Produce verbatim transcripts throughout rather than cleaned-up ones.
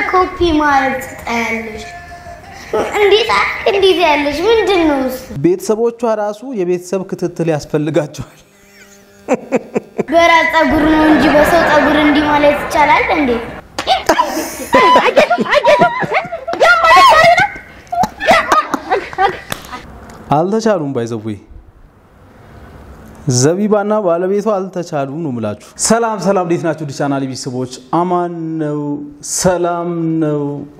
ኮፒ ማለት ታያለሽ እንዴት እንዴት ያለሽ ምንድነው ቤተሰቦቿ ራሱ የቤተሰብ ክትትል ያስፈልጋቸዋል በራስ ጸጉር ነው እንጂ በሰው ጸጉር እንዲ ማለት ይቻላል እንዴ አልተቻሉም ባይዘውይ ዘቢባና ባለቤቷ አልተቻሉም ነው ምላችሁ ሰላም ሰላም እንዴት ናችሁ ዲቻናል ቢስቦች አማን ነው ሰላም ነው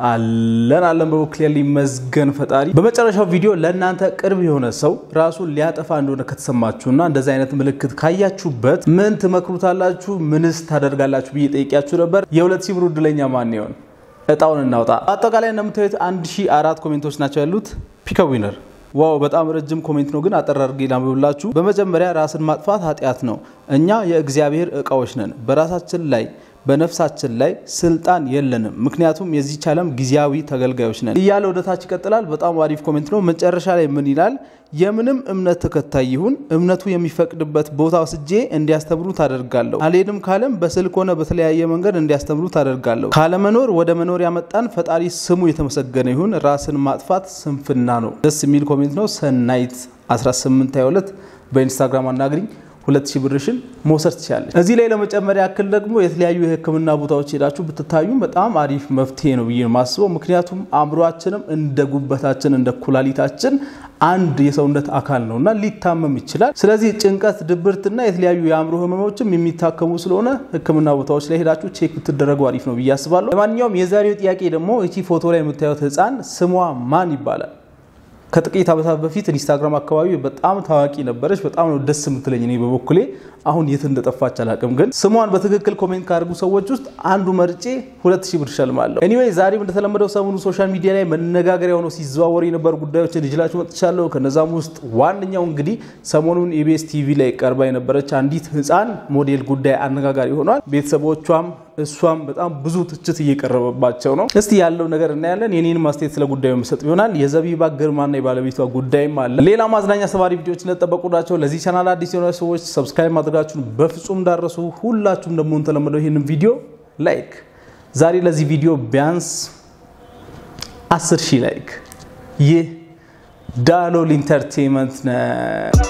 አለን አለን በወክሌሊ መዝገን ፈጣሪ በመጨረሻው ቪዲዮ ለእናንተ ቅርብ የሆነ ሰው ራሱን ሊያጠፋ እንደሆነ ከተሰማችሁና እንደዛ አይነት ምልክት ካያችሁበት ምን ትመክሩታላችሁ ምንስ ታደርጋላችሁ ብዬ ጠይቂያችሁ ነበር የሁለት ሺህ ብር ድለኛ ማን ይሆን እጣውን እናውጣ አጠቃላይ እንደምታዩት አንድ ሺህ አራት ኮሜንቶች ናቸው ያሉት ፒክ አ ዊነር ዋው በጣም ረጅም ኮሜንት ነው ግን አጠራርጌ ላምብላችሁ በመጀመሪያ ራስን ማጥፋት ኃጢያት ነው እኛ የእግዚአብሔር ዕቃዎች ነን በራሳችን ላይ በነፍሳችን ላይ ስልጣን የለንም ምክንያቱም የዚህ ቻለም ጊዜያዊ ተገልጋዮች ነን ይያለ ወደታች ይቀጥላል በጣም አሪፍ ኮሜንት ነው መጨረሻ ላይ ምን ይላል የምንም እምነት ተከታይ ይሁን እምነቱ የሚፈቅድበት ቦታ ወስጄ እንዲያስተምሩ ታደርጋለሁ አልሄድም ካለም በስልክ ሆነ በተለያየ መንገድ እንዲያስተምሩ ታደርጋለሁ ካለ መኖር ወደ መኖር ያመጣን ፈጣሪ ስሙ የተመሰገነ ይሁን ራስን ማጥፋት ስንፍና ነው ደስ የሚል ኮሜንት ነው ሰናይት አስራ ስምንት ሃያ ሁለት በኢንስታግራም አናግሪኝ ሁለት ሺህ ብርሽን መውሰድ ትችላለሽ እዚህ ላይ ለመጨመር ያክል ደግሞ የተለያዩ የህክምና ቦታዎች ሄዳችሁ ብትታዩ በጣም አሪፍ መፍትሄ ነው ብዬ ማስበው ምክንያቱም አምሮአችንም እንደ ጉበታችን እንደ ኩላሊታችን አንድ የሰውነት አካል ነውና ሊታመም ይችላል ስለዚህ ጭንቀት ድብርትና የተለያዩ የአምሮ ህመሞችም የሚታከሙ ስለሆነ ህክምና ቦታዎች ላይ ሄዳችሁ ቼክ ብትደረጉ አሪፍ ነው ብዬ አስባለሁ ለማንኛውም የዛሬው ጥያቄ ደግሞ እቺ ፎቶ ላይ የምታዩት ህፃን ስሟ ማን ይባላል ከጥቂት አመታት በፊት ኢንስታግራም አካባቢ በጣም ታዋቂ ነበረች በጣም ነው ደስ የምትለኝ እኔ በበኩሌ አሁን የት እንደጠፋች አላቀም ግን ስሟን በትክክል ኮሜንት ካርጉ ሰዎች ውስጥ አንዱ መርጬ ሁለት ሺህ ብር ሸልማለሁ ኤኒዌይ ዛሬም እንደተለመደው ሰሞኑ ሶሻል ሚዲያ ላይ መነጋገሪያ ሆኖ ሲዘዋወር የነበሩ ጉዳዮች ልጅላችሁ መጥቻለሁ ከነዛም ውስጥ ዋንኛው እንግዲህ ሰሞኑን ኢቢኤስ ቲቪ ላይ ቀርባ የነበረች አንዲት ህፃን ሞዴል ጉዳይ አነጋጋሪ ሆኗል ቤተሰቦቿም እሷም በጣም ብዙ ትችት እየቀረበባቸው ነው እስቲ ያለው ነገር እናያለን የኔን ማስተያየት ስለ ጉዳዩ መስጠት ይሆናል የዘቢባ ግርማና የባለቤቷ ጉዳይም አለ ሌላ ማዝናኛ ሰባሪ ቪዲዮዎች ለተጠበቁላችሁ ለዚህ ቻናል አዲስ የሆኑ ሰዎች ሰብስክራይብ ማድረጋችሁን በፍጹም እንዳረሱ ሁላችሁም ደግሞ ተለምደው ይሄንን ቪዲዮ ላይክ ዛሬ ለዚህ ቪዲዮ ቢያንስ አስር ሺህ ላይክ ይህ ዳሎል ኢንተርቴይንመንት ነው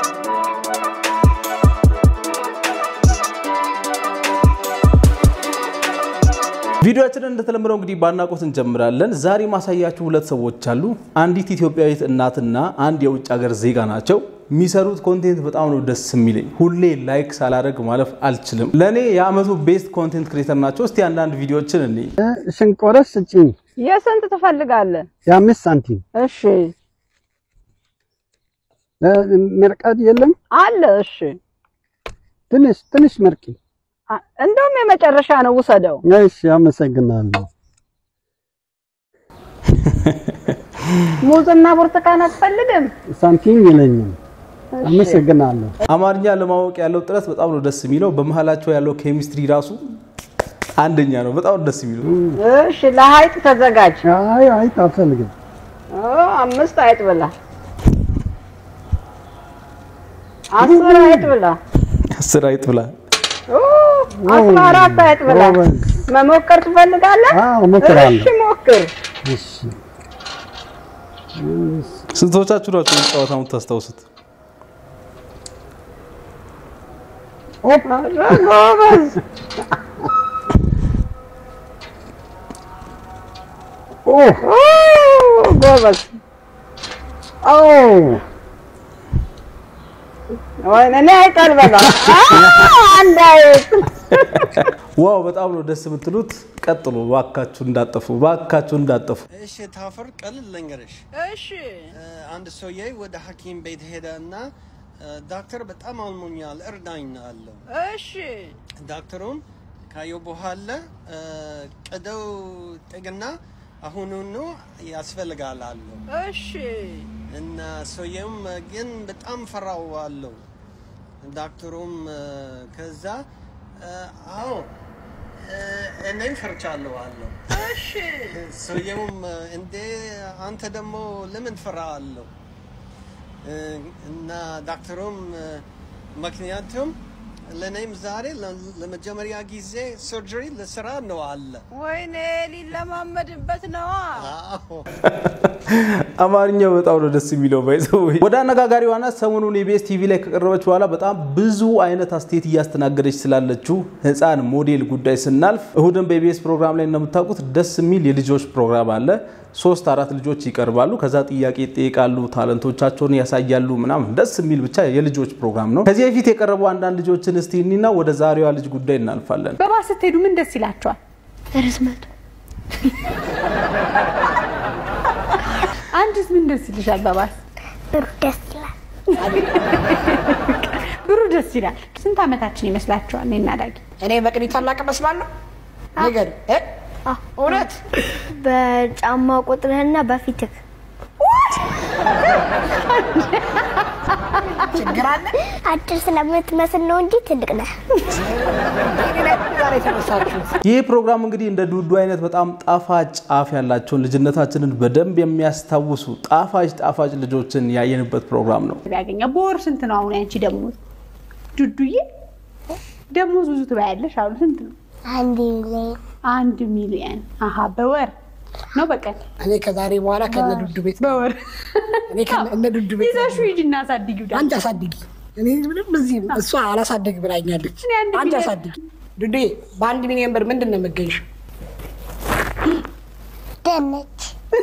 ቪዲዮአችንን እንደተለመደው እንግዲህ ባናቆት እንጀምራለን ዛሬ ማሳያችሁ ሁለት ሰዎች አሉ አንዲት ኢትዮጵያዊት እናትና አንድ የውጭ ሀገር ዜጋ ናቸው ሚሰሩት ኮንቴንት በጣም ነው ደስ የሚለኝ ሁሌ ላይክ ሳላረግ ማለፍ አልችልም ለኔ ያመቱ ቤስት ኮንቴንት ክሬተር ናቸው እስቲ አንድ አንድ ቪዲዮአችን እንይ ሽንቆረስ እጪ የስንት ትፈልጋለህ የአምስት ሳንቲም እሺ መርቃት የለም አለ እሺ ትንሽ ትንሽ መርቂ እንደውም የመጨረሻ ነው ወሰደው እሺ አመሰግናለሁ ሙዝና ብርቱካን አትፈልግም ሳንቲም የለኝም አመሰግናለሁ አማርኛ ለማወቅ ያለው ጥረት በጣም ነው ደስ የሚለው በመሃላቸው ያለው ኬሚስትሪ ራሱ አንደኛ ነው በጣም ደስ የሚለው እሺ ለሃይጥ ተዘጋጅ አይ አይ ታፈልግም አምስት ሃይጥ ብላ አስር ሃይጥ ብላ አስር ሃይጥ ብላ አስራ አራት ሃይጥ ብላ መሞከር ትፈልጋለህ አዎ ሞክራለሁ እሺ ሞክር እሺ ስንቶቻችሁ ናችሁ ጨዋታው ታስታውሱት ኦፓ ጎበዝ ኦ ጎበዝ ኦ ወይኔ አይቀርበላ አንዳይ ዋው በጣም ነው ደስ የምትሉት ቀጥሉ ባካችሁ እንዳጠፉ ባካችሁ እንዳጠፉ እሺ ታፈር ቀልል ለንገርሽ እሺ አንድ ሰውዬ ወደ ሐኪም ቤት ሄደና ዶክተር በጣም አልሞኛል እርዳኝ አለው እሺ ዶክተሩም ካየው በኋላ ቀደው ጥግና አሁኑኑ ያስፈልጋል አለው እሺ እና ሰውዬውም ግን በጣም ፈራው አለው ዶክተሩም ከዛ አዎ እኔም ፈርቻለሁ አለው እሺ ሰውዬውም እንዴ አንተ ደግሞ ለምን ፈራለሁ እና ዶክተሩም ምክንያቱም ለኔም ዛሬ ለመጀመሪያ ጊዜ ሰርጀሪ ለስራ ነው አለ ወይኔ ሊለማመድበት ነው አዎ አማርኛው በጣም ነው ደስ የሚለው ባይዘው ወደ አነጋጋሪዋና ሰሞኑን ኢቢኤስ ቲቪ ላይ ከቀረበች በኋላ በጣም ብዙ አይነት አስተያየት እያስተናገደች ስላለችው ህፃን ሞዴል ጉዳይ ስናልፍ እሁድን በኢቢኤስ ፕሮግራም ላይ እንደምታውቁት ደስ የሚል የልጆች ፕሮግራም አለ ሶስት አራት ልጆች ይቀርባሉ ከዛ ጥያቄ ይጠይቃሉ ታለንቶቻቸውን ያሳያሉ ምናምን ደስ የሚል ብቻ የልጆች ፕሮግራም ነው ከዚህ በፊት የቀረቡ አንዳንድ ልጆችን እስቲ እኒና ወደ ዛሬዋ ልጅ ጉዳይ እናልፋለን በባስ ስትሄዱ ምን ደስ ይላችኋል ርስመቱ አንቺስ ምን ደስ ይልሻል በባስ ብሩ ደስ ይላል ብሩ ደስ ይላል ስንት አመታችን ይመስላችኋል እኔና ዳጊ እኔ በቅዲ ታላቅ መስላለሁ ነገር እ እውነት በጫማ ቁጥርህና በፊትህ ችግር አለ አጭር ስለምትመስል ነው እንጂ ትልቅ ነህ ዛሬ ተመሳችሁ ይህ ፕሮግራም እንግዲህ እንደ ዱዱ አይነት በጣም ጣፋጭ አፍ ያላቸው ልጅነታችንን በደንብ የሚያስታውሱ ጣፋጭ ጣፋጭ ልጆችን ያየንበት ፕሮግራም ነው ያገኛ በወር ስንት ነው አሁን አንቺ ደሞዝ ዱዱዬ ደሞዝ ብዙ ትባያለሽ አሁን ስንት ነው አንድ ሚሊዮን አንድ ሚሊዮን አሃ በወር ነው በቀን እኔ ከዛሬ በኋላ ከነ ዱዱ ቤት በወር እኔ ከነ ዱዱ ቤት ይዛሹ ሂጂና አሳድጊው አንቺ አሳድጊ እኔ ምንም እዚህ እሷ አላሳድግ ብላኛለች አንቺ አሳድጊ ዱዱ በአንድ ሚሊዮን ብር ምንድነው መገኝሽ ደነች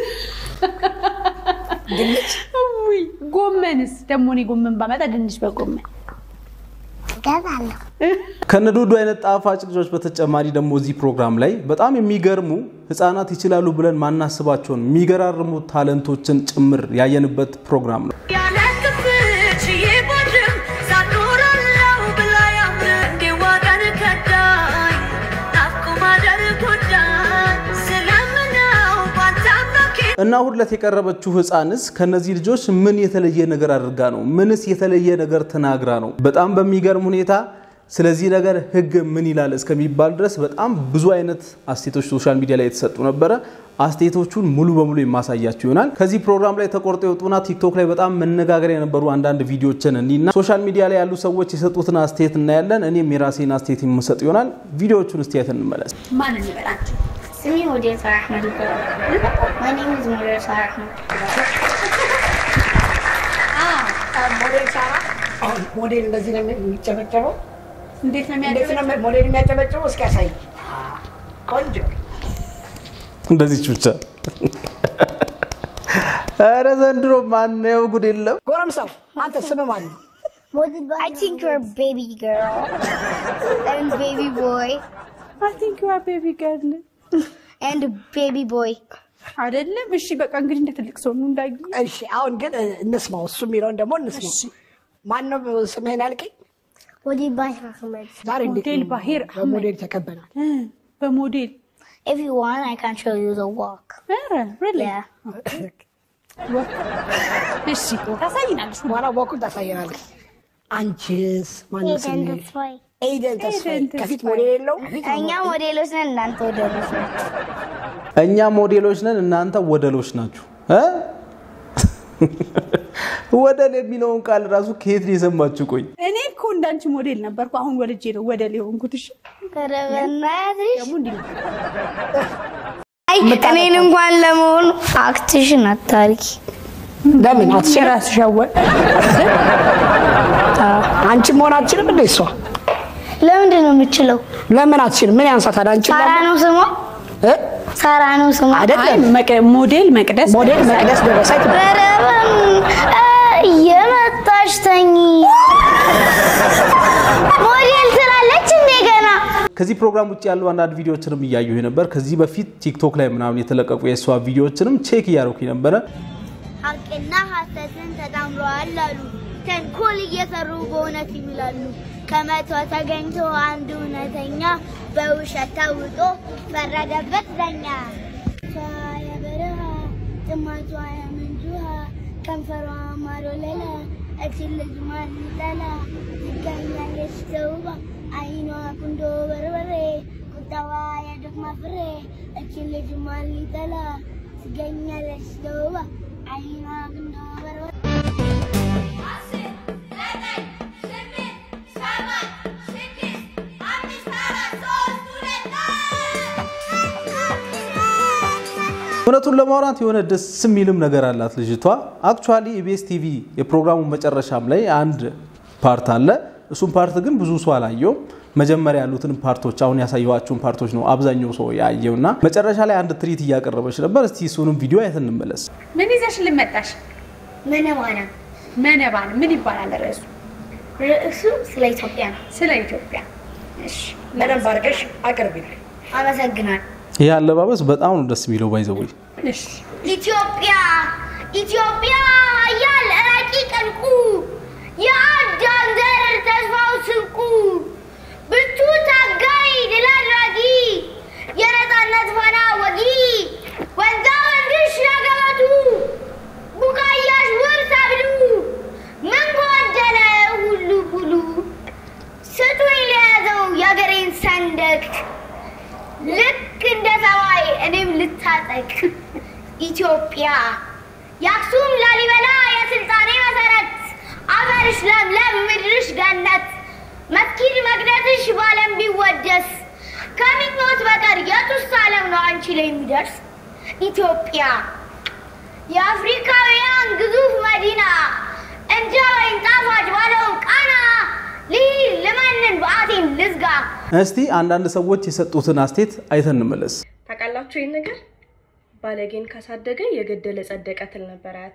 ድንች ውይ ጎመንስ ደሞ ነው ጎመን ባመጣ ድንች በጎመን ገዛለሁ ከነዱዱ አይነት ጣፋጭ ልጆች በተጨማሪ ደግሞ እዚህ ፕሮግራም ላይ በጣም የሚገርሙ ህፃናት ይችላሉ ብለን ማናስባቸውን የሚገራርሙ ታለንቶችን ጭምር ያየንበት ፕሮግራም ነው ያለክፍች ይቦድም ሳትኖረለው ብላ ያምር እንዲዋጋን ከዳይ ናፍቆ ማደር ጎዳይ ስለምነው ባንታምናኪ እና ሁለት የቀረበችው ህፃንስ ከነዚህ ልጆች ምን የተለየ ነገር አድርጋ ነው ምንስ የተለየ ነገር ተናግራ ነው በጣም በሚገርም ሁኔታ ስለዚህ ነገር ህግ ምን ይላል እስከሚባል ድረስ በጣም ብዙ አይነት አስተያየቶች ሶሻል ሚዲያ ላይ የተሰጡ ነበር አስተያየቶቹን ሙሉ በሙሉ የማሳያችሁ ይሆናል ከዚህ ፕሮግራም ላይ ተቆርጠው የወጡና ቲክቶክ ላይ በጣም መነጋገር የነበሩ አንዳንድ ቪዲዮዎችን እንዲና ሶሻል ሚዲያ ላይ ያሉ ሰዎች የሰጡትን አስተያየት እናያለን እኔም የራሴን አስተያየት የምሰጥ ይሆናል ቪዲዮዎቹን እስቲ አይተን እንመለስ ማን እንበላችሁ ስሚ ሞዴል ሳራ አህመድ ይባላል my name is ሞዴል ሳራ አህመድ ሞዴል ሳራ አሁን ሞዴል እንደዚህ ነው የሚጨበጨበው እንዴት ነው እንዴት የሚያደርገው ነው ሞዴል የሚያጨበጭበው እስኪ ያሳይ ቆንጆ እንደዚህ ብቻ አረ ዘንድሮ ማን ነው ጉድ የለም ጎረምሳው አንተ ስም ማን ነው ሞዴል I think you're a baby girl and baby boy I think you are baby girl and baby boy አይደለም እሺ በቃ እንግዲህ እንደ ትልቅ ሰው ነው እንዳጊ እሺ አሁን ግን እንስማው እሱ የሚለውን ደግሞ እንስማው ማን ነው ስምህን ያልከኝ ሞዴል ባህር አህመድ ዛሬ እንዴት ሞዴል ባህር አህመድ ሞዴል ተከበናል በሞዴል if you want I can show you the walk አረ really yeah እሺ ታሳይናለሽ በኋላ ወኩን ታሳየናለሽ አንቺስ ማን ነው ኤደን ተስፋዬ ኤደን ተስፋዬ ከፊት ሞዴል የለው እኛ ሞዴሎች ነን እናንተ ወደሎች ናችሁ እኛ ሞዴሎች ነን እናንተ ወደሎች ናችሁ እ ወደል የሚለውን ቃል ራሱ ከየት ነው የሰማችሁ ቆይ እኔ እኮ እንዳንቺ ሞዴል ነበርኩ አሁን ወልጄ ነው ወደል የሆንኩት እሺ ከረበናትሽ ደግሞ እንዴ አይ እኔን እንኳን ለመሆን አክትሽን አታርቂ ለምን አትሽራስ ሻወል አንቺ መሆን አትችልም እንዴ እሷ ለምንድን ነው የምችለው ለምን አትችልም ምን ያንሳታል አንቺ ሳራ ነው ስሟ እ ሳራ ነው ስሟ አይደለም ሞዴል መቅደስ ሞዴል መቅደስ ደረሳይ በረበን የመጣሽ ተኝ ሞዴል ትላለች እንደገና ከዚህ ፕሮግራም ውጪ ያሉ አንዳንድ ቪዲዮዎችንም እያየሁ ነበር ከዚህ በፊት ቲክቶክ ላይ ምናምን የተለቀቁ የሷ ቪዲዮዎችንም ቼክ እያደረኩኝ ነበር ሐቅና ሐሰትን ተጣምረዋል አሉ ተንኮል እየሰሩ በእውነት ይምላሉ ከመቶ ተገኝቶ አንድ እውነተኛ በውሸት ታውጦ ፈረደበት ዳኛ የበረሃ ጥማቷ የምንጩሃ ከንፈሯ ማሮ ለላ እችን ልጅ ማን ይጠላ ትገኛለች ተውባ አይኗ ቁንዶ በርበሬ ቁጣዋ የደክማ ፍሬ እችን ልጅ ማን ይጠላ ትገኛለች ተውባ አይኗ ቁንዶ በርበሬ እውነቱን ለማውራት የሆነ ደስ የሚልም ነገር አላት ልጅቷ አክቹአሊ ኢቢኤስ ቲቪ የፕሮግራሙ መጨረሻም ላይ አንድ ፓርት አለ እሱም ፓርት ግን ብዙ ሰው አላየው መጀመሪያ ያሉትን ፓርቶች አሁን ያሳየዋችሁን ፓርቶች ነው አብዛኛው ሰው ያየውና መጨረሻ ላይ አንድ ትሪት ያቀረበች ነበር እስቲ እሱንም ቪዲዮ አይተን እንመለስ ምን ይዘሽ ልመጣሽ መነባና መነባን ምን ይባላል ርዕሱ ርዕሱ ስለ ኢትዮጵያ ነው ስለ ኢትዮጵያ እሺ ለምን ባርቀሽ አቅርቢልኝ አመሰግናለሁ ይሄ አለባበስ በጣም ነው ደስ የሚለው ባይዘው እሺ ኢትዮጵያ ኢትዮጵያ ያለ ረቂቅ እንቁ የአዳም ዘር ተስፋው ስንቁ ብርቱ ታጋይ ድል አድራጊ የነፃነት ፋና ወጊ ወንዛ ወንድሽ ያገበቱ ቡቃያሽ ውብ ሰብሉ ምን ጎደለ ሁሉ ሁሉ ስጡኝ ለያዘው የአገሬን ሰንደቅ ልክ እንደ ሰማይ እኔም ልታጠቅ ኢትዮጵያ ያክሱም ላሊበላ የስልጣኔ መሰረት አፈርሽ ለምለም ምድርሽ ገነት መስጊድ መቅደስሽ ባለም ቢወደስ ከምኞት በቀር የቱስ ዓለም ነው አንቺ ላይ የሚደርስ ኢትዮጵያ የአፍሪካውያን ግዙፍ መዲና እንደ ወይን ጣፋጭ ባለው ቃና ልሂድ ልመንን በአቴን ልዝጋ እስቲ አንዳንድ ሰዎች የሰጡትን አስቴት አይተን እንመለስ ታውቃላችሁ ይሄን ነገር ባለጌን ካሳደገ የገደለ ጸደቀ ትል ነበር አያቴ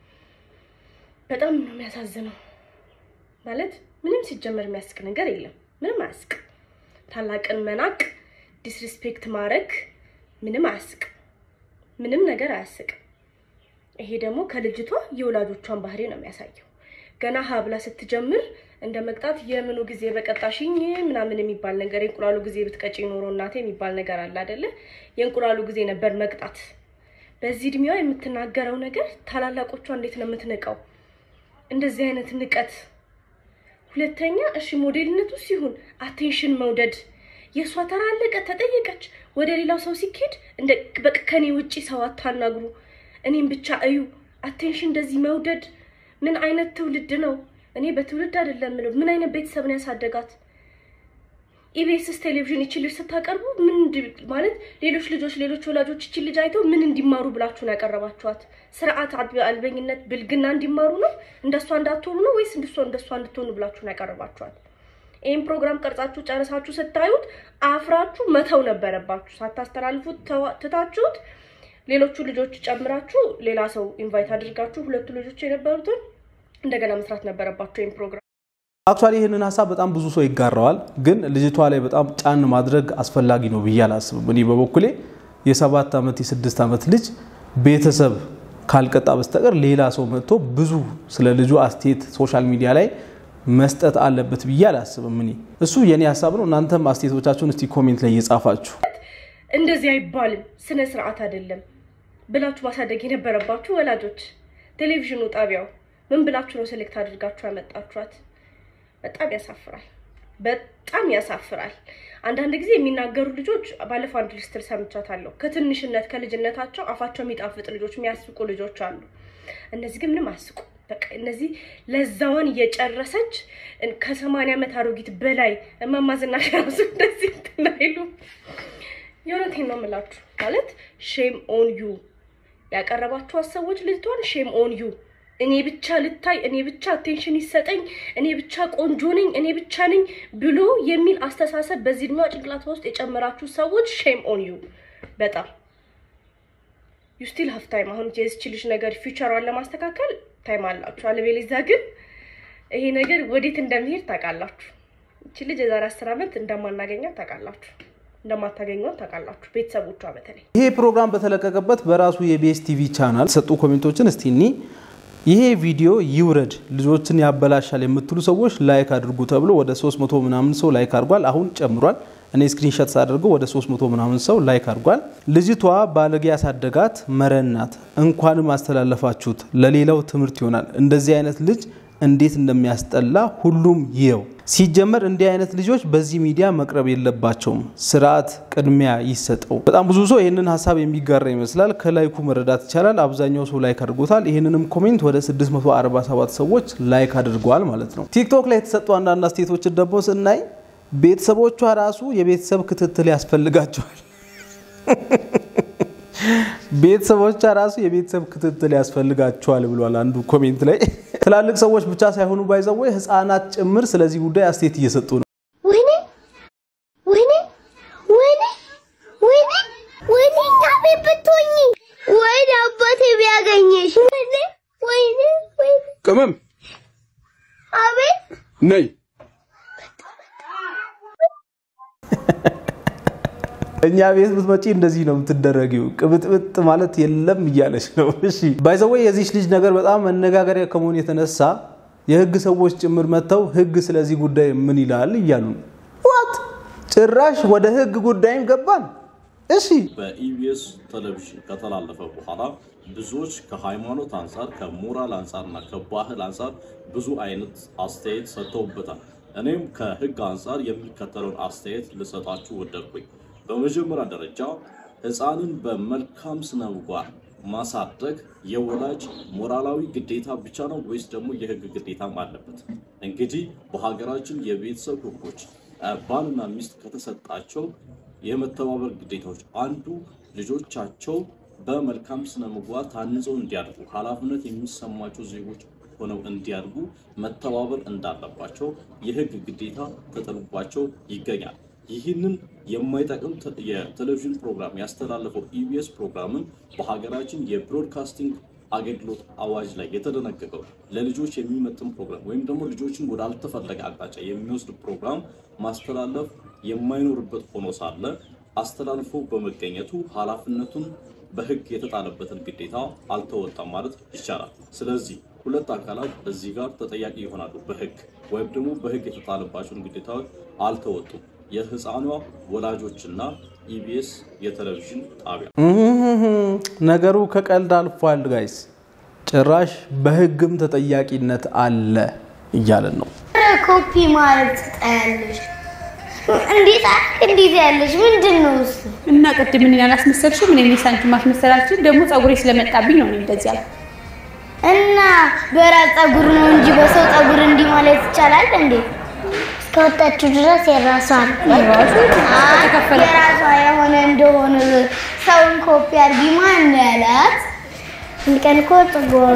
በጣም ነው የሚያሳዝነው ማለት ምንም ሲጀመር የሚያስቅ ነገር የለም ምንም አያስቅ ታላቅን መናቅ ዲስሪስፔክት ማድረግ ምንም አያስቅ ምንም ነገር አያስቅ ይሄ ደግሞ ከልጅቷ የወላጆቿን ባህሪ ነው የሚያሳየው ገና ሀብላ ስትጀምር እንደ መቅጣት የምኑ ጊዜ በቀጣሽኝ ምናምን የሚባል ነገር የእንቁላሉ ጊዜ ብትቀጪ ኖሮ እናቴ የሚባል ነገር አለ አይደለ የእንቁላሉ ጊዜ ነበር መቅጣት በዚህ እድሜዋ የምትናገረው ነገር ታላላቆቿ እንዴት ነው የምትነቀው እንደዚህ አይነት ንቀት ሁለተኛ እሺ ሞዴልነቱ ሲሆን አቴንሽን መውደድ የሷ ተራለቀ ተጠየቀች ወደ ሌላው ሰው ሲኬድ እንደ በከኔ ውጪ ሰው አታናግሩ እኔም ብቻ እዩ አቴንሽን እንደዚህ መውደድ ምን አይነት ትውልድ ነው እኔ በትውልድ አይደለም ምለው ምን አይነት ቤተሰብ ነው ያሳደጋት ኢቢኤስ ቴሌቪዥን ይችልሽ ስታቀርቡ ምን ማለት ሌሎች ልጆች ሌሎች ወላጆች ይችል ልጅ አይተው ምን እንዲማሩ ብላችሁ ነው ያቀረባችኋት ስርዓት አልበኝነት ብልግና እንዲማሩ ነው እንደሷ እንዳትሆኑ ነው ወይስ እንደሷ እንደሷ እንድትሆኑ ብላችሁ ነው ያቀረባችኋት ይሄን ፕሮግራም ቀርጻችሁ ጨርሳችሁ ስታዩት አፍራችሁ መተው ነበረባችሁ ሳታስተላልፉት ትታችሁት ሌሎቹ ልጆች ጨምራችሁ ሌላ ሰው ኢንቫይት አድርጋችሁ ሁለቱ ልጆች የነበሩትን እንደገና መስራት ነበረባችሁ ይሄን ፕሮግራም አክቹአሊ ይሄንን ሐሳብ በጣም ብዙ ሰው ይጋራዋል ግን ልጅቷ ላይ በጣም ጫን ማድረግ አስፈላጊ ነው በያላስብ እኔ በበኩሌ የሰባት አመት የስድስት አመት ልጅ ቤተሰብ ካልቀጣ በስተቀር ሌላ ሰው መጥቶ ብዙ ስለ ልጁ አስቴት ሶሻል ሚዲያ ላይ መስጠት አለበት በያላስብ እኔ እሱ የኔ ሐሳብ ነው እናንተም አስቴቶቻችሁን እስቲ ኮሜንት ላይ እየጻፋችሁ እንደዚህ አይባልም ስነ ስርዓት አይደለም ብላችሁ ማሳደግ የነበረባችሁ ወላጆች ቴሌቪዥኑ ጣቢያው ምን ብላችሁ ነው ሴሌክት አድርጋችሁ ያመጣችኋት በጣም ያሳፍራል በጣም ያሳፍራል አንዳንድ ጊዜ የሚናገሩ ልጆች ባለፈው አንድ ልስትር ሰምቻታለሁ ከትንሽነት ከልጅነታቸው አፋቸው የሚጣፍጥ ልጆች የሚያስቁ ልጆች አሉ እነዚህ ግን ምንም አስቁ በቃ እነዚህ ለዛውን እየጨረሰች ከ80 አመት አሮጊት በላይ ማማዝናሽ ራሱ እንደዚህ ተናይሉ የሆነቴን ነው የምላችሁ ማለት ሼም ኦን ዩ ያቀረባችሁ ሰዎች ልጅቷን ሼም ኦን ዩ እኔ ብቻ ልታይ እኔ ብቻ አቴንሽን ይሰጠኝ እኔ ብቻ ቆንጆ ነኝ እኔ ብቻ ነኝ ብሎ የሚል አስተሳሰብ በዚህ ድምጽ ጭንቅላት ውስጥ የጨመራችሁ ሰዎች ሼም ኦን ዩ በጣም you still have time አሁን ጀስት ልጅ ነገር ፊውቸሯን ለማስተካከል ታይም አላችሁ አለበለዚያ ግን ይሄ ነገር ወዴት እንደሚሄድ ታውቃላችሁ እቺ ልጅ የዛሬ አስር አመት እንደማናገኛት ታውቃላችሁ እንደማታገኙት ታውቃላችሁ ቤተሰቦቿ በተለይ ይሄ ፕሮግራም በተለቀቀበት በራሱ የኢቢኤስ ቲቪ ቻናል ሰጡ ኮሜንቶችን እስቲኒ ይሄ ቪዲዮ ይውረድ ልጆችን ያበላሻል የምትሉ ሰዎች ላይክ አድርጉ ተብሎ ወደ ሶስት መቶ ምናምን ሰው ላይክ አድርጓል አሁን ጨምሯል እኔ ስክሪንሾት አድርገው ወደ ሶስት መቶ ምናምን ሰው ላይክ አድርጓል ልጅቷ ባለጌ ያሳደጋት መረናት እንኳን ማስተላለፋችሁት ለሌላው ትምርት ይሆናል እንደዚህ አይነት ልጅ እንዴት እንደሚያስጠላ ሁሉም ይየው ሲጀመር እንዲህ አይነት ልጆች በዚህ ሚዲያ መቅረብ የለባቸውም ስርዓት ቅድሚያ ይሰጠው በጣም ብዙ ሰው ይሄንን ሐሳብ የሚጋራ ይመስላል ከላይኩ መረዳት ይቻላል አብዛኛው ሰው ላይክ አድርጎታል ይሄንንም ኮሜንት ወደ ስድስት መቶ አርባ ሰባት ሰዎች ላይክ አድርጓል ማለት ነው ቲክቶክ ላይ የተሰጡ አንዳንድ አስተያየቶች ደግሞ ስናይ ቤተሰቦቿ ራሱ የቤተሰብ ክትትል ያስፈልጋቸዋል ቤተሰቦች ራሱ የቤተሰብ ክትትል ያስፈልጋቸዋል ብሏል አንዱ ኮሜንት ላይ ትላልቅ ሰዎች ብቻ ሳይሆኑ ባይዘው ህፃናት ጭምር ስለዚህ ጉዳይ አስተያየት እየሰጡ ነው ወይኔ ወይኔ ወይኔ ወይኔ ወይኔ ታበብቶኝ ወይኔ አባቴ ቢያገኝሽ ወይኔ ወይኔ ወይኔ ቅመም አቤት ነይ እኛ ቤት ብትመጪ እንደዚህ ነው የምትደረጊው ቅብጥብጥ ማለት የለም ይያለሽ ነው እሺ ባይዘው የዚህ ልጅ ነገር በጣም መነጋገሪያ ከመሆን የተነሳ የህግ ሰዎች ጭምር መተው ህግ ስለዚህ ጉዳይ ምን ይላል ይያሉ what ጭራሽ ወደ ህግ ጉዳይም ገባን እሺ በኢቢኤስ ቴሌቪዥን ከተላለፈ በኋላ ብዙዎች ከሃይማኖት አንፃር ከሞራል አንፃርና ከባህል አንፃር ብዙ አይነት አስተያየት ሰጥተውበታል እኔም ከህግ አንፃር የሚከተለውን አስተያየት ልሰጣችሁ ወደድኩኝ በመጀመሪያ ደረጃ ህፃንን በመልካም ስነ ምግባር ማሳደግ የወላጅ ሞራላዊ ግዴታ ብቻ ነው ወይስ ደግሞ የህግ ግዴታም አለበት እንግዲህ በሀገራችን የቤተሰብ ህጎች ባልና ሚስት ከተሰጣቸው የመተባበር ግዴታዎች አንዱ ልጆቻቸው በመልካም ስነ ምግባር ታንጸው እንዲያድጉ ኃላፊነት የሚሰማቸው ዜጎች ሆነው እንዲያድጉ መተባበር እንዳለባቸው የህግ ግዴታ ተጥሎባቸው ይገኛል ይህንን የማይጠቅም የቴሌቪዥን ፕሮግራም ያስተላለፈው ኢቢኤስ ፕሮግራምን በሀገራችን የብሮድካስቲንግ አገልግሎት አዋጅ ላይ የተደነገገው ለልጆች የሚመጥን ፕሮግራም ወይም ደግሞ ልጆችን ወደ አልተፈለገ አቅጣጫ የሚወስድ ፕሮግራም ማስተላለፍ የማይኖርበት ሆኖ ሳለ አስተላልፎ በመገኘቱ ኃላፊነቱን በህግ የተጣለበትን ግዴታ አልተወጣም ማለት ይቻላል ስለዚህ ሁለት አካላት እዚህ ጋር ተጠያቂ ይሆናሉ በህግ ወይም ደግሞ በህግ የተጣለባቸውን ግዴታዎች አልተወጡም የህፃኗ ወላጆችና ኢቢኤስ የቴሌቪዥን ጣቢያ ነገሩ ከቀልድ አልፏል ጋይስ ጭራሽ በህግም ተጠያቂነት አለ ይያለን ነው ኮፒ ማለት ታያለሽ እንዴት እንዴት ያለሽ ምንድነው እሱ እና ቀድም ምን ያላስመሰልሽ ምን የሚሳንቺ ማስመሰላችሁ ደግሞ ጸጉሬ ስለመጣብኝ ነው እንደዚህ ያለው እና በራስ ጸጉር ነው እንጂ በሰው ጸጉር እንዲ ማለት ይቻላል እንዴ እስከወጣችሁ ድረስ የራሷን ተከፈለ የራሷ የሆነ እንደሆነ ሰውን ኮፒ አድርጊ ማን ያላት እንቀልኮ ጸጉር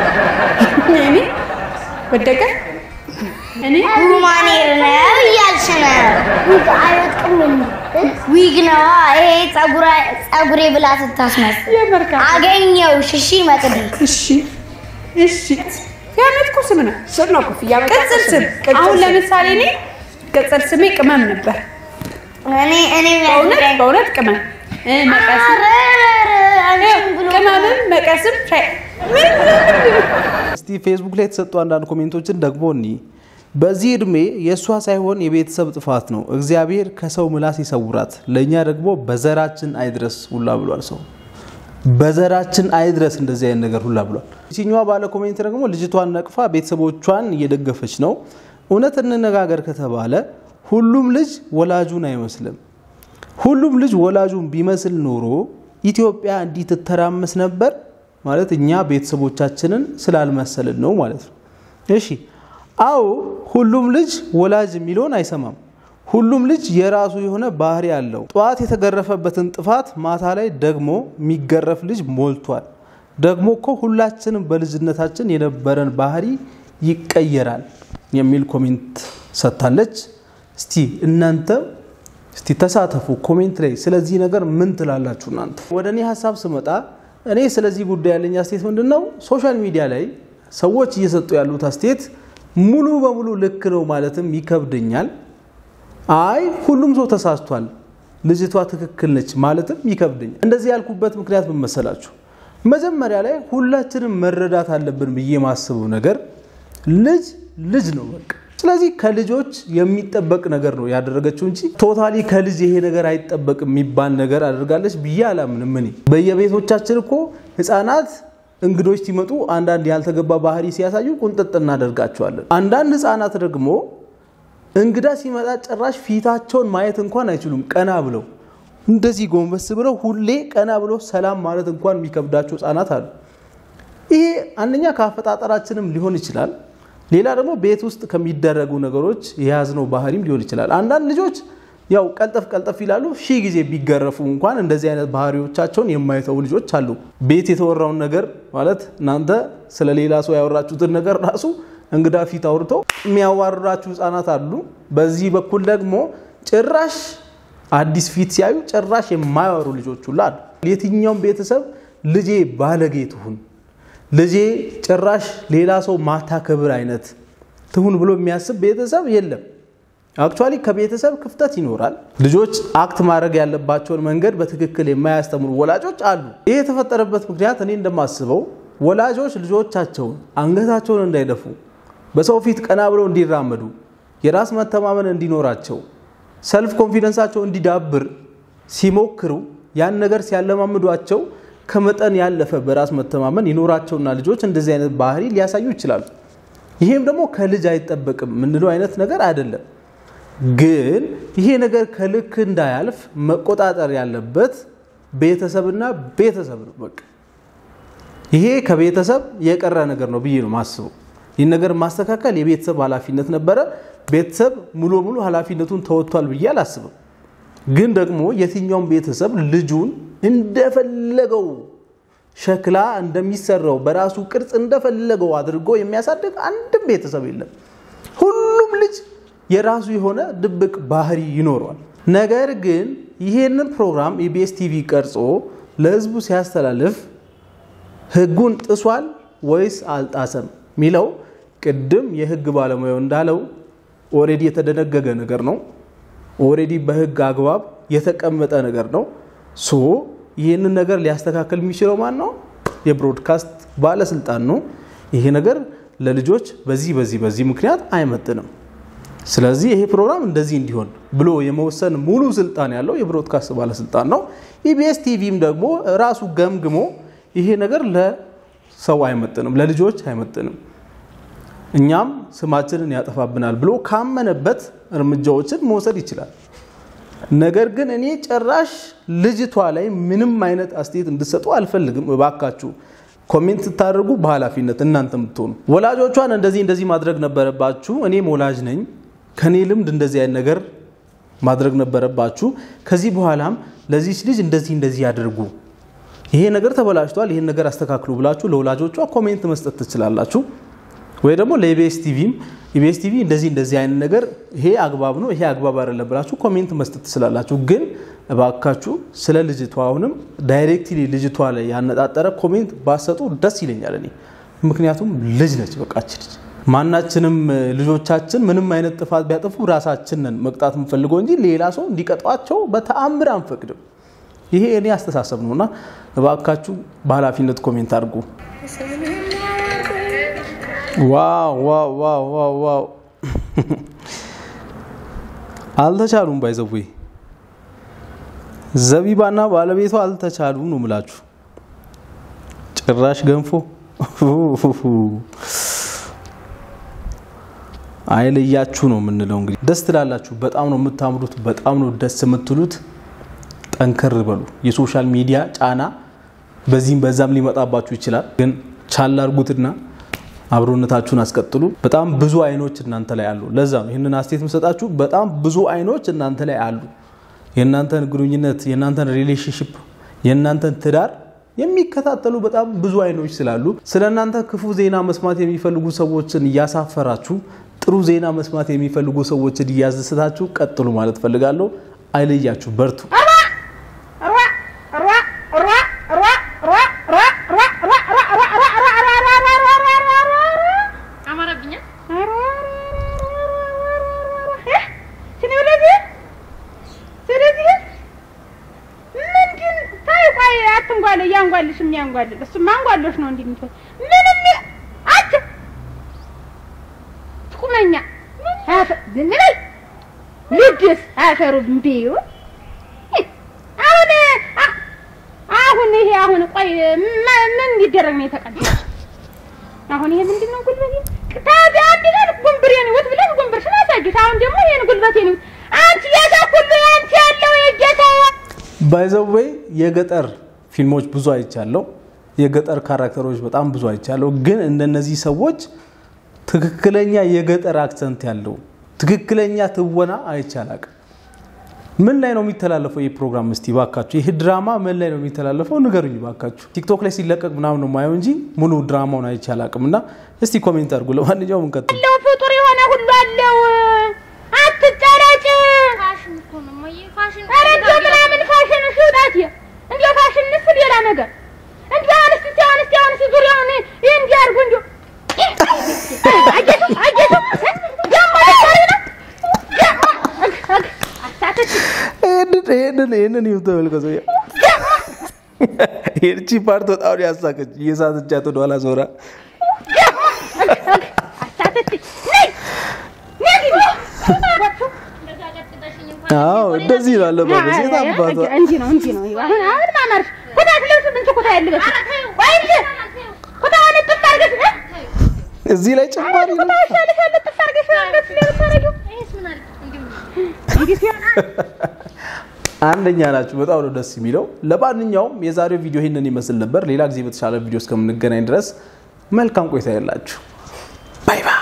እኔ ወደቀ እኔ ማኔር ነው ያልሽ ነው አይወጥም ዊግ ነው ይሄ ጸጉራ ጸጉሬ ብላ ተታስመስል የመርካ አገኘው ሽሺ መጥዲ እሺ እሺ ያመጥኩ ስም ነው ስም ነው ኮፍያ ቅጽል ስም አሁን ለምሳሌ እኔ ቅጽል ስሜ ቅመም ነበር እኔ እኔ በእውነት በእውነት ቅመም እ መቀስ ቅመም መቀስም እስቲ ፌስቡክ ላይ ተሰጡ አንዳንድ ኮሜንቶችን ደግሞ እኒ በዚህ እድሜ የሷ ሳይሆን የቤተሰብ ጥፋት ነው እግዚአብሔር ከሰው ምላስ ይሰውራት ለኛ ደግሞ በዘራችን አይድረስ ሁላ ብሏል ሰው በዘራችን አይድረስ እንደዚህ አይነት ነገር ሁላ ብሏል ሲኛዋ ባለ ኮሜንት ደግሞ ልጅቷን ነቅፋ ቤተሰቦቿን እየደገፈች ነው እውነት እንነጋገር ከተባለ ሁሉም ልጅ ወላጁን አይመስልም ሁሉም ልጅ ወላጁን ቢመስል ኖሮ ኢትዮጵያ እንዲህ ተተራመስ ነበር ማለት እኛ ቤተሰቦቻችንን ስላልመሰልን ነው ማለት ነው እሺ አው ሁሉም ልጅ ወላጅ የሚለውን አይሰማም ሁሉም ልጅ የራሱ የሆነ ባህሪ ያለው ጧት የተገረፈበትን ጥፋት ማታ ላይ ደግሞ የሚገረፍ ልጅ ሞልቷል ደግሞ እኮ ሁላችንም በልጅነታችን የነበረን ባህሪ ይቀየራል የሚል ኮሜንት ሰጣለች እስቲ እናንተ እስቲ ተሳተፉ ኮሜንት ላይ ስለዚህ ነገር ምን ትላላችሁ እናንተ ወደኔ ሐሳብ ስመጣ እኔ ስለዚህ ጉዳይ ያለኝ አስተያየት ምንድነው ሶሻል ሚዲያ ላይ ሰዎች እየሰጡ ያሉት አስተያየት ሙሉ በሙሉ ልክ ነው ማለትም ይከብደኛል አይ ሁሉም ሰው ተሳስቷል ልጅቷ ትክክል ነች ማለትም ይከብደኛል እንደዚህ ያልኩበት ምክንያት ምን መሰላችሁ መጀመሪያ ላይ ሁላችንም መረዳት አለብን ብዬ ማስበው ነገር ልጅ ልጅ ነው በቃ ስለዚህ ከልጆች የሚጠበቅ ነገር ነው ያደረገችው እንጂ ቶታሊ ከልጅ ይሄ ነገር አይጠበቅም የሚባል ነገር አድርጋለች ብዬ አላምንም እኔ በየቤቶቻችን እኮ ህፃናት እንግዶች ሲመጡ አንዳንድ ያልተገባ ባህሪ ሲያሳዩ ቁንጥጥ እናደርጋቸዋለን አንዳንድ ህፃናት ደግሞ እንግዳ ሲመጣ ጭራሽ ፊታቸውን ማየት እንኳን አይችሉም ቀና ብለው እንደዚህ ጎንበስ ብለው ሁሌ ቀና ብለው ሰላም ማለት እንኳን የሚከብዳቸው ህፃናት አሉ ይሄ አንደኛ ካፈጣጠራችንም ሊሆን ይችላል ሌላ ደግሞ ቤት ውስጥ ከሚደረጉ ነገሮች የያዝነው ባህሪም ሊሆን ይችላል አንዳንድ ልጆች ያው ቀልጠፍ ቀልጠፍ ይላሉ ሺ ጊዜ ቢገረፉ እንኳን እንደዚህ አይነት ባህሪዎቻቸውን የማይተው ልጆች አሉ ቤት የተወራውን ነገር ማለት እናንተ ስለሌላ ሰው ያወራችሁትን ነገር ራሱ እንግዳ ፊት አውርተው የሚያዋርራችሁ ህፃናት አሉ በዚህ በኩል ደግሞ ጭራሽ አዲስ ፊት ሲያዩ ጭራሽ የማያወሩ ልጆች ሁሉ አሉ የትኛውም ቤተሰብ ልጄ ባለጌ ትሁን ልጄ ጭራሽ ሌላ ሰው ማታከብር አይነት ትሁን ብሎ የሚያስብ ቤተሰብ የለም አክቹአሊ ከቤተሰብ ክፍተት ይኖራል ልጆች አክት ማድረግ ያለባቸውን መንገድ በትክክል የማያስተምሩ ወላጆች አሉ ይሄ የተፈጠረበት ምክንያት እኔ እንደማስበው ወላጆች ልጆቻቸውን አንገታቸውን እንዳይደፉ በሰው ፊት ቀና ብለው እንዲራመዱ የራስ መተማመን እንዲኖራቸው ሰልፍ ኮንፊደንሳቸው እንዲዳብር ሲሞክሩ ያን ነገር ሲያለማምዷቸው ከመጠን ያለፈ በራስ መተማመን ይኖራቸውና ልጆች እንደዚህ አይነት ባህሪ ሊያሳዩ ይችላሉ ይሄም ደግሞ ከልጅ አይጠበቅም ምንለው አይነት ነገር አይደለም ግን ይሄ ነገር ከልክ እንዳያልፍ መቆጣጠር ያለበት ቤተሰብና ቤተሰብ ነው በቃ ይሄ ከቤተሰብ የቀረ ነገር ነው ብዬ ነው ማስበው ይሄ ነገር ማስተካከል የቤተሰብ ኃላፊነት ነበር ቤተሰብ ሙሉ ሙሉ ኃላፊነቱን ተወጥቷል ብዬ አላስብም ግን ደግሞ የትኛውም ቤተሰብ ልጁን እንደፈለገው ሸክላ እንደሚሰራው በራሱ ቅርጽ እንደፈለገው አድርጎ የሚያሳድግ አንድም ቤተሰብ የለም ሁሉም ልጅ የራሱ የሆነ ድብቅ ባህሪ ይኖራል ነገር ግን ይሄንን ፕሮግራም ኢቢኤስ ቲቪ ቀርጾ ለህዝቡ ሲያስተላልፍ ህጉን ጥሷል ወይስ አልጣሰም ሚለው ቅድም የህግ ባለሙያው እንዳለው ኦሬዲ የተደነገገ ነገር ነው ኦሬዲ በህግ አግባብ የተቀመጠ ነገር ነው ሶ ይሄንን ነገር ሊያስተካክል የሚችለው ማን ነው የብሮድካስት ባለስልጣን ነው ይሄ ነገር ለልጆች በዚህ በዚህ በዚህ ምክንያት አይመጥንም ስለዚህ ይሄ ፕሮግራም እንደዚህ እንዲሆን ብሎ የመወሰን ሙሉ ስልጣን ያለው የብሮድካስት ባለስልጣን ነው ኢቢኤስ ቲቪም ደግሞ ራሱ ገምግሞ ይሄ ነገር ለሰው አይመጥንም ለልጆች አይመጥንም እኛም ስማችንን ያጠፋብናል ብሎ ካመነበት እርምጃዎችን መውሰድ ይችላል ነገር ግን እኔ ጭራሽ ልጅቷ ላይ ምንም አይነት አስተያየት እንድትሰጡ አልፈልግም እባካችሁ ኮሜንት ታደርጉ በኃላፊነት እናንተም ትሆኑ ወላጆቿን እንደዚህ እንደዚህ ማድረግ ነበረባችሁ እኔም ወላጅ ነኝ ከኔ ልምድ እንደዚህ አይነት ነገር ማድረግ ነበረባችሁ ከዚህ በኋላም ለዚህ ልጅ እንደዚህ እንደዚህ ያደርጉ ይሄ ነገር ተበላሽቷል ይሄን ነገር አስተካክሉ ብላችሁ ለወላጆቿ ኮሜንት መስጠት ትችላላችሁ ወይ ደግሞ ለኢቢኤስ ቲቪም ኢቢኤስ ቲቪ እንደዚህ እንደዚህ አይነት ነገር ይሄ አግባብ ነው ይሄ አግባብ አይደለም ብላችሁ ኮሜንት መስጠት ትችላላችሁ ግን እባካችሁ ስለ ልጅቷ አሁንም ዳይሬክትሊ ልጅቷ ላይ ያነጣጠረ ኮሜንት ባሰጡ ደስ ይለኛል እኔ ምክንያቱም ልጅ ነች በቃች ልጅ ማናችንም ልጆቻችን ምንም አይነት ጥፋት ቢያጠፉ ራሳችንን መቅጣት እንፈልገው እንጂ ሌላ ሰው እንዲቀጣቸው በተአምር አንፈቅድም ይሄ እኔ አስተሳሰብ ነውና እባካችሁ በኃላፊነት ኮሜንት አድርጉ ዋው ዋው ዋው ዋው ዋው አልተቻሉም ባይዘውይ ዘቢባና ባለቤቷ አልተቻሉም ነው ምላችሁ ጭራሽ ገንፎ አይለያችሁ ነው ምንለው እንግዲህ ደስ ትላላችሁ በጣም ነው የምታምሩት በጣም ነው ደስ የምትሉት ጠንከር በሉ የሶሻል ሚዲያ ጫና በዚህም በዛም ሊመጣባችሁ ይችላል ግን ቻል አርጉትና አብሮነታችሁን አስቀጥሉ በጣም ብዙ አይኖች እናንተ ላይ አሉ ለዛ ነው ይሄንን አስተያየት መስጣችሁ በጣም ብዙ አይኖች እናንተ ላይ አሉ የናንተን ግንኙነት የናንተን ሪሌሽንሺፕ የናንተን ትዳር የሚከታተሉ በጣም ብዙ አይኖች ስላሉ ስለናንተ ክፉ ዜና መስማት የሚፈልጉ ሰዎችን ያሳፈራችሁ ጥሩ ዜና መስማት የሚፈልጉ ሰዎችን ያዘስታችሁ ቀጥሉ ማለት ፈልጋለሁ አይለያችሁ በርቱ ያንጓለ ያንጓልሽ የሚያንጓል እሱ ማንጓሎሽ ነው እንዴ ምትል ምንም አት ቁመኛ አፈ ዝምለይ ልጅስ አፈሩ ቢዩ አሁን አሁን ይሄ አሁን ቆይ ምን እንዲደረግ ነው የተቀደደ አሁን ይሄ ምንድነው ጉልበቴ ታዲያ አንዲገር ጉንብሬ ነው ወጥ ብለን ጉንብር ስለሳጅት አሁን ደግሞ ይሄን ጉልበቴ ነው አንቺ ያሳኩሉ አንቺ ያለው የጌታ ባይዘዌ የገጠር ፊልሞች ብዙ አይቻለው የገጠር ካራክተሮች በጣም ብዙ አይቻለው ግን እንደነዚህ ሰዎች ትክክለኛ የገጠር አክሰንት ያለው ትክክለኛ ትወና አይቻላቅ ምን ላይ ነው የሚተላለፈው ይሄ ፕሮግራም እስቲ ባካችሁ ይሄ ድራማ ምን ላይ ነው የሚተላለፈው ንገሩኝ ባካችሁ ቲክቶክ ላይ ሲለቀቅ ምናምን ነው ማየው እንጂ ሙሉ ድራማውን አይቻል አቅምና እስቲ ኮሜንት አድርጉ ለማንኛውም እንቀጥል ለው ፍጡር የሆነ ሁሉ አለው አትጨረጭ ፋሽን እኮ ነው ማየ ፋሽን አረ ምን ፋሽን ሽውጣት እንዴ ፋሽን ንስ ሌላ ነገር እንዴ አንስቲ አንስቲ አንስቲ ዙሪያውን እንዴ አርጉ እንዴ አጀቱ አጀቱ ይሄንን ይሄንን ይተወልከው ይርቺ ፓርት ወጣው ያሳከች የሳተቻት ወደ ኋላ ዞራ አዎ እንደዚህ ነው አለ ባባ ሴት አባቷ እንጂ ነው እንጂ ነው አሁን አሁን ማማር ኩታት ለብስ ምን ኩታ ያለበስ ወይስ ኩታውን ጥፋርገሽ እዚህ ላይ ጨማሪ ነው ኩታሽ ያለ ጥፋርገሽ አንገት ለምታረጊው እሺ ምን አለ እንግዲህ አንደኛ ናችሁ በጣም ነው ደስ የሚለው ለማንኛውም የዛሬው ቪዲዮ ይሄንን ይመስል ነበር ሌላ ጊዜ በተሻለ ቪዲዮ እስከምንገናኝ ድረስ መልካም ቆይታ ያላችሁ ባይ ባይ